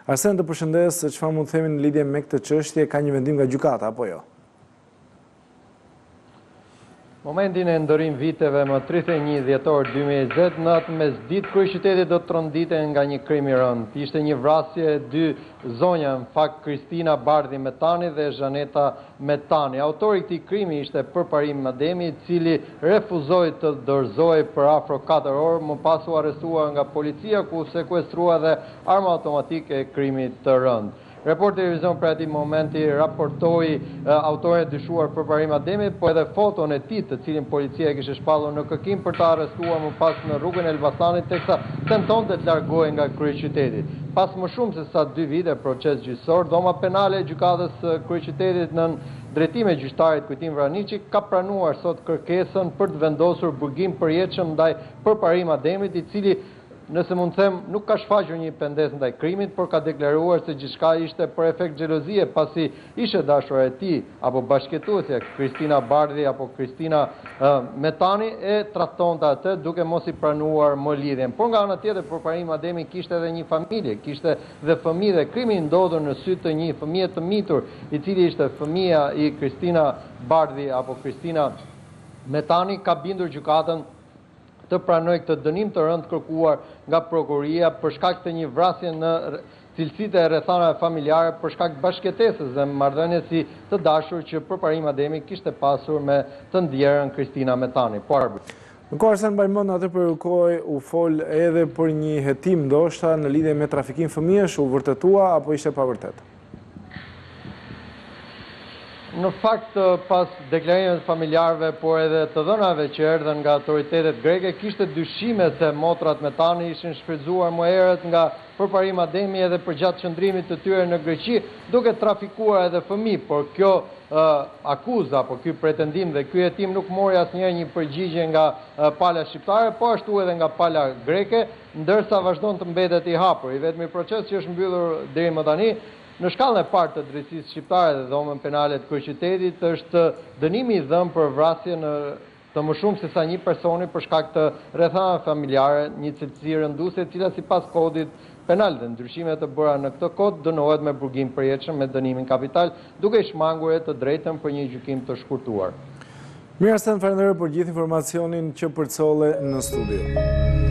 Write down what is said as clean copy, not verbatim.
Arsen, të përshëndes, çfarë mund të themi në lidhje me këtë çështje, ka një vendim nga gjykata apo jo? Momentin e ndërim viteve më 31 dhjetor 2020, në atë mesditë kryeqyteti do të tronditej nga një krim i rënd. Ishte një vrasje e dy zonja, në fakt Kristina Bardhi Metani dhe Zhaneta Metani. Autori i këtij krimi ishte Përparim Ademi, i cili refuzoi të dorëzohej për afro 4 orë, më pas u arrestuar nga policia ku sekuestrua dhe arma automatike e krimit të rënd. Report Televizion për ati momenti raportoi autorin e dyshuar Përparim Ademi, po edhe foton e tij, të cilin policia e kishte shpallur në kërkim për të arrestuar më pas në rrugën e Elbasanit, teksa tentonte të largohej nga kryeqyteti. Pas më shumë se sa 2 vite proces gjyqësor, dhoma penale e gjykatës së kryeqytetit në drejtim e gjyqtarit Kujtim Vraniqi ka pranuar sot kërkesën për të vendosur burgim përjetshëm ndaj Përparim Ademit, i cili, nëse mund të them, nuk ka shfaqur një pendes ndaj krimit, por ka deklaruar se gjithçka ishte për efekt xhelozie, pasi ishte dashura e tij apo bashkëtuesja Kristina Bardhi apo Kristina Metani e trahtonte atë duke mos i pranuar më lidhjen. Por nga ana tjetër, Përparim Ademi kishte edhe një familje, kishte dhe fëmijë, dhe krimi ndodhur në sy të një fëmije të mitur, i cili ishte fëmia i Kristina Bardhi apo Kristina Metani, ka bindur gjykatën të pranoj këtë dënim të rënd kërkuar nga prokuroria për shkak të një vrasje në cilësitë e rrethanave familjare për shkak të bashkëtesës dhe marrëdhënies si të dashur që Përparim Ademi kishte pasur me të ndjerën Kristina Metani. Në kohë Arsen Bajmon, atë për kohë u fol edhe për një hetim ndoshta në lidhje me trafikim fëmijësh, u vërtetua apo ishte pa vërtet? Në fakt, pas deklarimeve familjarëve, por edhe të dhënave që erdhen nga autoritetet greke, kishte dyshime se motrat Metani ishin shfrytzuar më herët nga Përparim Ademi edhe përgjatë qëndrimit të tyre në Greqi, duke trafikuar edhe fëmijë, por kjo akuzë apo ky pretendim dhe ky hetim nuk mori asnjëherë një përgjigje nga pala shqiptare, po ashtu edhe nga pala greke, ndërsa vazhdon të mbetet i hapur. I vetmi proces që është mbyllur deri më tani në shkallën e parë të drejtësisë shqiptare dhe dhomën penale të kryeqytetit është dënimi i dhënë për vrasje në të më shumë se sa një personi për shkak të rrethanave familjare, një cilësi rënduese e cila sipas kodit penal dhe ndryshimet të bëra në këtë kod dënohet me burgim përjetshëm me dënimin kapital, duke shmangur të drejtën për një gjykim të shkurtuar. Mirë, Arsen, falenderoj për gjithë informacionin që përcolle në studio.